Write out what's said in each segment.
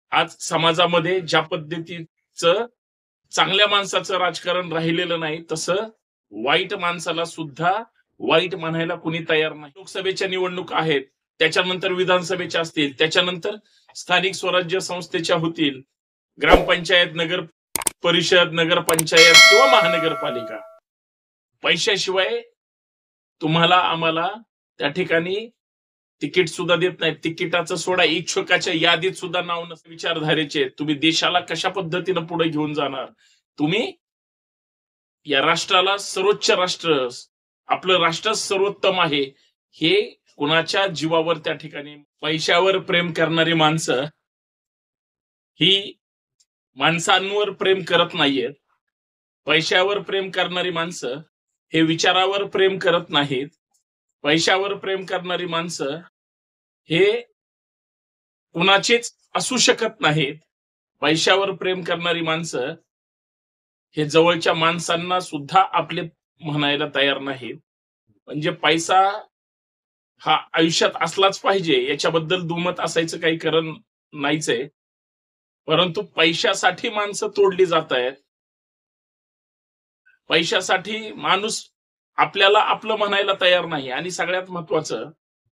आज समाजामध्ये ज्या पद्धतीचं चांगल्या माणसाचं राजकारण राहिलेलं नाही, तसं वाईट माणसाला सुद्धा वाईट म्हणायला कुणी तयार नाही. लोकसभेच्या निवडणूक आहेत, त्याच्यानंतर विधानसभेच्या असतील, त्याच्यानंतर स्थानिक स्वराज्य संस्थेच्या होतील, ग्रामपंचायत, नगर परिषद, नगरपंचायत किंवा महानगरपालिका. पैशाशिवाय तुम्हाला आम्हाला त्या ठिकाणी तिकीट सुद्धा देत नाहीत. तिकिटाचं सोडा, इच्छुकाच्या यादीत सुद्धा नाव नसतं. विचारधारेचे तुम्ही देशाला कशा पद्धतीनं पुढे घेऊन जाणार? तुम्ही या राष्ट्राला सर्वोच्च राष्ट्र, आपलं राष्ट्र सर्वोत्तम आहे, हे कुणाच्या जीवावर त्या ठिकाणी पैशावर प्रेम करणारी माणसं ही माणसांवर प्रेम करत नाहीयेत. पैशावर प्रेम करणारी माणसं हे विचारावर प्रेम करत नाहीत. पैशावर प्रेम करणारी माणसं हे कुणाचेच असू शकत नाहीत. पैशावर प्रेम करणारी माणसं हे जवळच्या माणसांना सुद्धा आपले म्हणायला तयार नाहीत. म्हणजे पैसा हा आयुष्यात असलाच पाहिजे याच्याबद्दल दुमत असायचं काही कारण नाहीच आहे. परंतु पैशासाठी माणसं तोडली जात आहेत. पैशासाठी माणूस आपल्याला आपलं म्हणायला तयार नाही. आणि सगळ्यात महत्वाचं,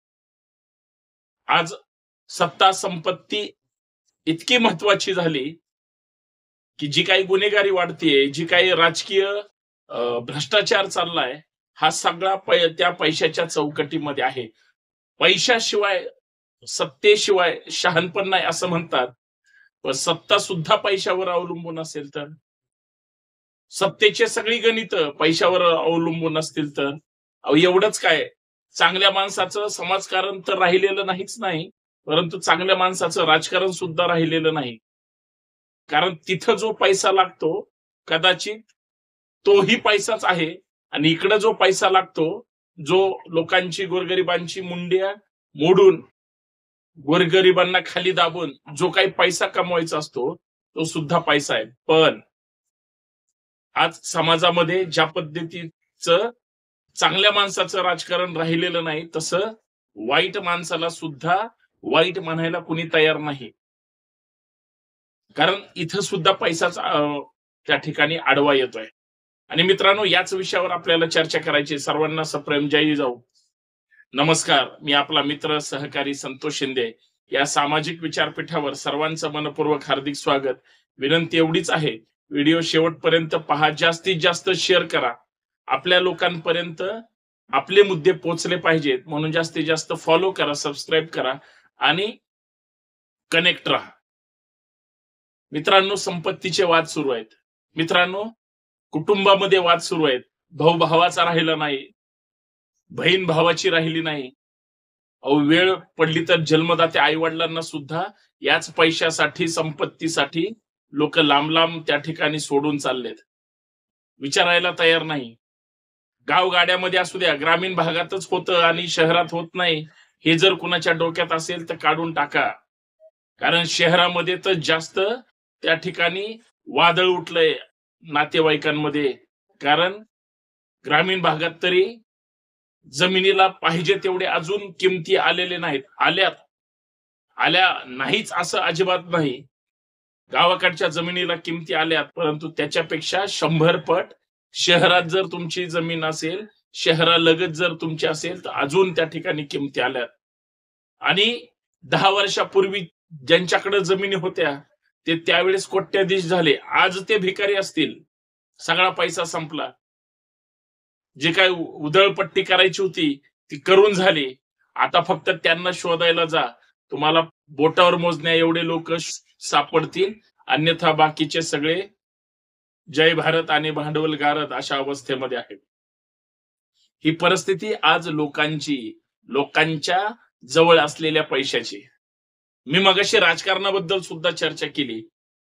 आज सत्ता संपत्ती इतकी महत्वाची झाली की जी काही गुन्हेगारी वाढतीये, जी काही राजकीय भ्रष्टाचार चाललाय, हा सगळा त्या पैशाच्या चौकटीमध्ये आहे. पैशाशिवाय, सत्तेशिवाय शहाणपण नाही असं म्हणतात. पण सत्ता सुद्धा पैशावर अवलंबून असेल तर, सत्तेचे सगळी गणित पैशावर अवलंबून असतील तर एवढंच काय, चांगल्या माणसाचं समाजकारण तर राहिलेलं नाहीच नाही, परंतु चांगल्या माणसाचं राजकारण सुद्धा राहिलेलं नाही. कारण तिथं जो पैसा लागतो कदाचित तोही पैसाच आहे, आणि इकडे जो पैसा लागतो, जो लोकांची, गोरगरिबांची मुंड्या मोडून गोरगरिबांना खाली दाबून जो काही पैसा कमवायचा असतो, तो सुद्धा पैसा आहे. पण आज समाजामध्ये ज्या पद्धतीचं चांगल्या माणसाचं राजकारण राहिलेलं नाही, तसं वाईट माणसाला सुद्धा वाईट म्हणायला कुणी तयार नाही. कारण इथं सुद्धा पैसाच त्या ठिकाणी आडवा येतोय. आणि मित्रांनो, याच विषयावर आपल्याला चर्चा करायची. सर्वांना सप्रेम जय जिजाऊ. नमस्कार, मी आपला मित्र सहकारी संतोष शिंदे. या सामाजिक विचारपीठावर सर्वांचं मनपूर्वक हार्दिक स्वागत. विनंती एवढीच आहे, व्हिडिओ शेवटपर्यंत पहा, जास्तीत जास्त शेअर करा. आपल्या लोकांपर्यंत आपले मुद्दे पोहोचले पाहिजेत, म्हणून जास्तीत जास्त फॉलो करा, सबस्क्राईब करा आणि कनेक्ट राहा. मित्रांनो, संपत्तीचे वाद सुरू आहेत. मित्रांनो, कुटुंबामध्ये वाद सुरू आहेत. भाऊ भावाचा राहिला नाही, बहीण भावाची राहिली नाही. वेळ पडली तर जन्मदात्या आई वडिलांना सुद्धा याच पैशासाठी, संपत्तीसाठी लोक लांब लांब त्या ठिकाणी सोडून चाललेत. विचारायला तयार नाही. गावगाड्यामध्ये असू द्या, ग्रामीण भागातच होतं आणि शहरात होत नाही, हे जर कुणाच्या डोक्यात असेल तर काढून टाका. कारण शहरामध्ये तर जास्त त्या ठिकाणी वादळ उठलंय नातेवाईकांमध्ये. कारण ग्रामीण भागात तरी जमिनीला पाहिजे तेवढे अजून किमती आलेले नाहीत. आल्या नाहीच असं अजिबात नाही. गावाकडच्या जमिनीला किमती आल्यात, परंतु त्याच्यापेक्षा 100 पट शहरात जर तुमची जमीन असेल, शहरालगत जर तुमची असेल, तर अजून त्या ठिकाणी किमती आल्यात. आणि 10 वर्षापूर्वी ज्यांच्याकडे जमिनी होत्या ते त्यावेळेस कोट्याधीश झाले, आज ते भिकारी असतील. सगळा पैसा संपला. जे काही उधळपट्टी करायची होती ती करून झाली. आता फक्त त्यांना शोधायला जा, तुम्हाला बोटावर मोजण्या एवढे लोक सापडतील. अन्यथा बाकीचे सगळे जय भारत आणि भांडवल गारद अशा अवस्थेमध्ये आहेत. ही परिस्थिती आज लोकांच्या जवळ असलेल्या पैशाची. मी मगाशी राजकारणाबद्दल सुद्धा चर्चा केली.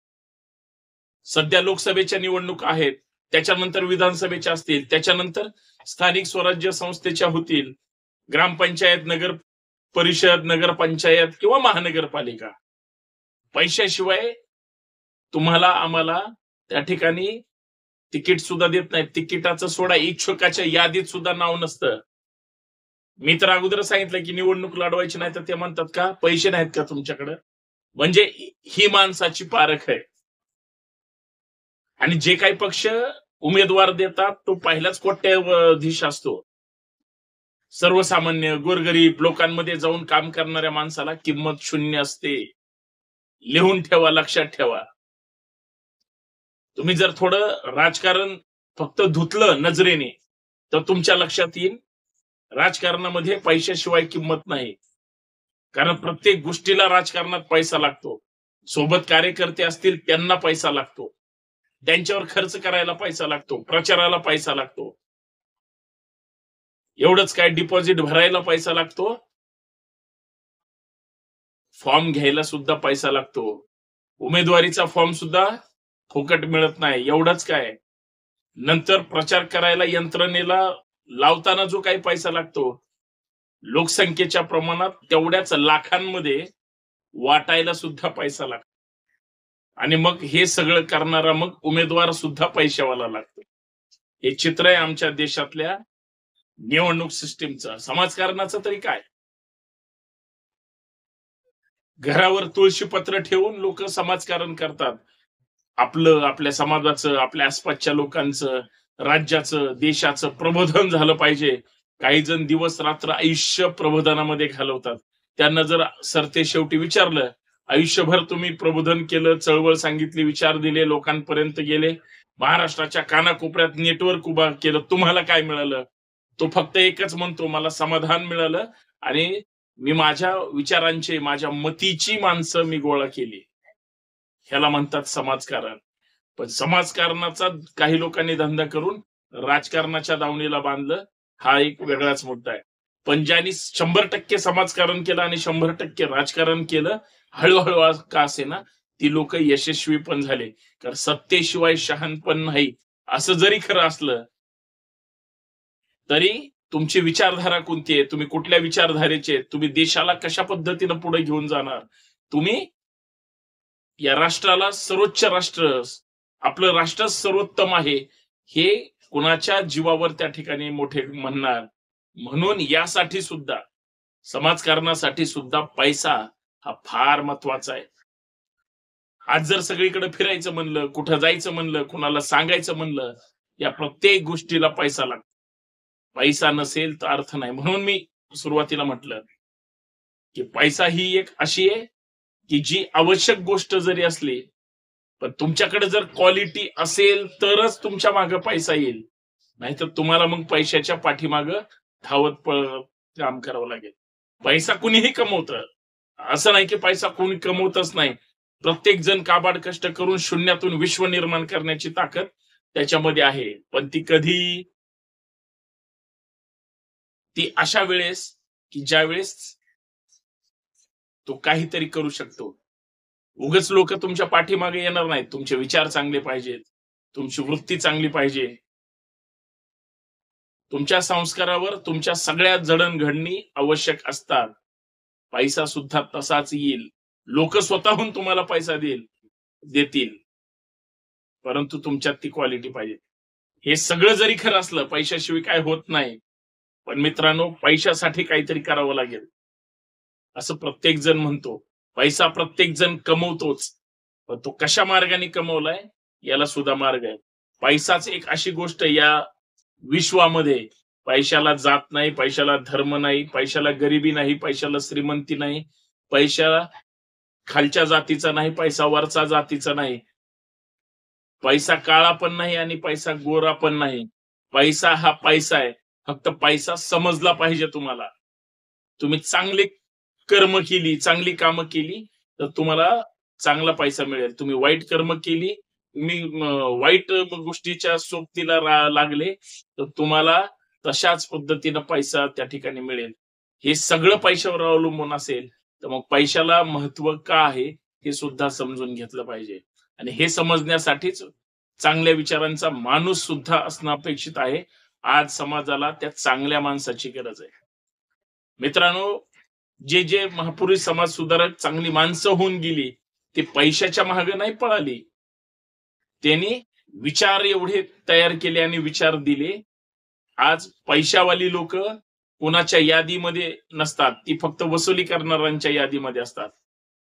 सध्या लोकसभेच्या निवडणूक आहेत, त्याच्यानंतर विधानसभेच्या असतील, त्याच्यानंतर स्थानिक स्वराज्य संस्थेच्या होतील, ग्रामपंचायत, नगर परिषद, नगरपंचायत किंवा महानगरपालिका. पैशाशिवाय तुम्हाला आम्हाला त्या ठिकाणी तिकीट सुद्धा देत नाहीत. तिकिटाचं सोडा, इच्छुकाच्या यादीत सुद्धा नाव नसतं. मी तर अगोदर सांगितलं की निवडणूक लढवायची नाही, तर ते म्हणतात का पैसे नाहीत का तुमच्याकडे? म्हणजे ही माणसाची पारख आहे. आणि जे काही पक्ष उमेदवार देतात तो पहिलाच कोट्याधीश असतो. सर्वसामान्य गोरगरीब लोकांमध्ये जाऊन काम करणाऱ्या माणसाला किंमत शून्य असते. लिहून ठेवा, लक्षात ठेवा. तुम्ही जर थोडं राजकारण फक्त धुतलं नजरेने तर तुमच्या लक्षात येईल राजकारणामध्ये पैशाशिवाय किंमत नाही. कारण प्रत्येक गोष्टीला राजकारणात पैसा लागतो. सोबत कार्यकर्ते असतील त्यांना पैसा लागतो. त्यांच्यावर खर्च करायला पैसा लागतो, प्रचाराला पैसा लागतो. एवढंच काय, डिपॉझिट भरायला पैसा लागतो, फॉर्म घ्यायला सुद्धा पैसा लागतो. उमेदवारीचा फॉर्म सुद्धा फुकट मिळत नाही. एवढंच काय, नंतर प्रचार करायला यंत्रणेला लावताना जो काही पैसा लागतो, लोकसंख्येच्या प्रमाणात तेवढ्याच लाखांमध्ये वाटायला सुद्धा पैसा लागतो. आणि मग हे सगळं करणारा मग उमेदवार सुद्धा पैशावाला लागतो. हे चित्र आहे आमच्या देशातल्या निवडणूक सिस्टीमचं. समाजकारणाचं तरी काय, घरावर तुळशी पत्र ठेवून लोक समाजकारण करतात. आपलं, आपल्या समाजाचं, आपल्या आसपासच्या लोकांचं, राज्याचं, देशाचं प्रबोधन झालं पाहिजे. काही जण दिवस रात्र आयुष्य प्रबोधनामध्ये घालवतात. त्यांना जर सरते शेवटी विचारलं, आयुष्यभर तुम्ही प्रबोधन केलं, चळवळ सांगितली, विचार दिले, लोकांपर्यंत गेले, महाराष्ट्राच्या कानाकोपऱ्यात नेटवर्क उभा केलं, तुम्हाला काय मिळालं? तो फक्त एकच म्हणतो, मला समाधान मिळालं आणि मी माझ्या विचारांचे, माझ्या मतीची माणसं मी गोळा केली. ह्याला म्हणतात समाजकारण. पण समाजकारणाचा काही लोकांनी धंदा करून राजकारणाच्या दावणीला बांधलं, हा एक वेगळाच मुद्दा आहे. पण ज्यांनी 100% समाजकारण केलं आणि 100% राजकारण केलं, हळूहळू का असेना, ती लोक यशस्वी पण झाले. कारण सत्तेशिवाय शहाणपण नाही असं जरी खरं असलं तरी तुमची विचारधारा कोणती आहे, तुम्ही कुठल्या विचारधारेचे, तुम्ही देशाला कशा पद्धतीनं पुढे घेऊन जाणार, तुम्ही या राष्ट्राला सर्वोच्च राष्ट्र, आपलं राष्ट्र सर्वोत्तम आहे, हे कुणाच्या जीवावर त्या ठिकाणी मोठे म्हणणार. म्हणून यासाठी सुद्धा, समाजकारणासाठी सुद्धा पैसा हा फार महत्वाचा आहे. आज जर सगळीकडे फिरायचं म्हणलं, कुठं जायचं म्हणलं, कुणाला सांगायचं म्हणलं, या प्रत्येक गोष्टीला पैसा लागतो. पैसा नसेल तर अर्थ नाही. म्हणून मी सुरुवातीला म्हटलं की पैसा ही एक अशी आहे की जी आवश्यक गोष्ट जरी असली, पण तुमच्याकडे जर क्वालिटी असेल तरच तुमच्या मागे पैसा येईल. नाहीतर तुम्हाला मग पैशाच्या पाठीमागं धावत पळत काम करावं लागेल. पैसा कुणीही कमवतं, असं नाही की पैसा कोणी कमवतच नाही. प्रत्येक जण काबाड कष्ट करून शून्यातून विश्व निर्माण करण्याची ताकद त्याच्यामध्ये आहे. पण ती अशा वेळेस की ज्या वेळेस तो काहीतरी करू शकतो. उगाच लोक तुमच्या पाठीमागे येणार नाहीत. तुमचे विचार चांगले पाहिजेत, तुमची वृत्ती चांगली पाहिजे, तुमच्या संस्कारावर तुमच्या सगळ्या जडणघडणी आवश्यक असतात. पैसा सुद्धा तसाच येईल. लोक स्वतःहून तुम्हाला पैसा देतील, परंतु तुमच्यात ती क्वालिटी पाहिजे. हे सगळं जरी खरं असलं, पैशाशिवाय काय होत नाही. पण मित्रांनो, पैशासाठी काहीतरी करावं लागेल असं प्रत्येक जण म्हणतो. पैसा प्रत्येक जण कमवतोच, पण तो कशा मार्गाने कमवलाय याला सुद्धा मार्ग आहे. पैसाच एक अशी गोष्ट या विश्वामध्ये, पैशाला जात नाही, पैशाला धर्म नाही, पैशाला गरिबी नाही, पैशाला श्रीमंती नाही, पैशाला खालच्या जातीचा नाही, पैसा वरचा जातीचा नाही, पैसा काळा पण नाही आणि पैसा गोरा पण नाही. पैसा हा पैसा आहे. फक्त पैसा समजला पाहिजे तुम्हाला. तुम्ही चांगले कर्म केली, चांगली कामं केली तर तुम्हाला चांगला पैसा मिळेल. तुम्ही वाईट कर्म केली, तुम्ही वाईट गोष्टीच्या सोबतीला लागले तर तुम्हाला तशाच पद्धतीनं पैसा त्या ठिकाणी मिळेल. हे सगळं पैशावर अवलंबून असेल तर मग पैशाला महत्व का आहे हे सुद्धा समजून घेतलं पाहिजे. आणि हे समजण्यासाठीच चांगल्या विचारांचा माणूस सुद्धा असणं अपेक्षित आहे. आज समाजाला त्या चांगल्या माणसाची गरज आहे. मित्रांनो, जे महापुरुष समाज सुधारक चांगली माणसं होऊन गेली, ते पैशाच्या मागे नाही पळाली. त्यांनी विचार एवढे तयार केले आणि विचार दिले. आज पैशावाली लोक कोणाच्या यादीमध्ये नसतात, ती फक्त वसुली करणाऱ्यांच्या यादीमध्ये असतात.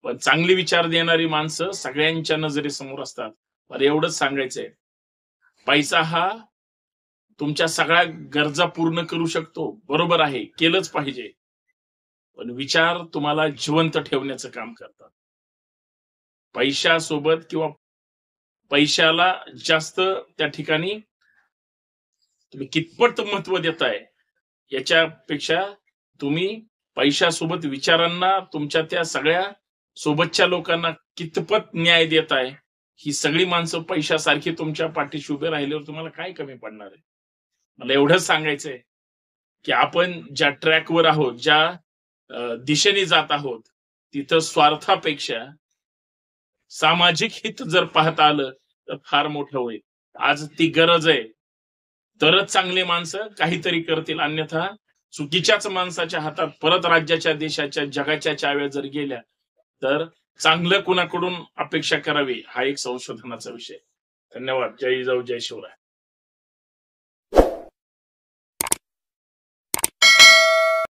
पण चांगली विचार देणारी माणसं सगळ्यांच्या नजरेसमोर असतात. मला एवढंच सांगायचंय, पैसा हा तुमच्या सगळ्या गरजा पूर्ण करू शकतो, बरोबर आहे, केलंच पाहिजे. पण विचार तुम्हाला जिवंत ठेवण्याचं काम करतात. पैशासोबत किंवा पैशाला जास्त त्या ठिकाणी तुम्ही कितपत महत्व देताय याच्यापेक्षा तुम्ही पैशासोबत विचारांना, तुमच्या त्या सगळ्या सोबतच्या लोकांना कितपत न्याय देताय, ही सगळी माणसं पैशासारखी तुमच्या पाठीशी उभे राहिल्यावर तुम्हाला काय कमी पडणार आहे? मला एवढंच सांगायचंय की आपण ज्या ट्रॅकवर आहोत, ज्या दिशेने जात आहोत, तिथं स्वार्थापेक्षा सामाजिक हित जर पाहता आलं तर फार मोठं होईल. आज ती गरज आहे. तरच चांगले माणसं काहीतरी करतील, अन्यथा चुकीच्याच माणसाच्या हातात परत राज्याच्या, देशाच्या, जगाच्या चाव्या जर गेल्या तर चांगलं कुणाकडून अपेक्षा करावी हा एक संशोधनाचा विषय. धन्यवाद. जय जिजाऊ, जय शिवराय.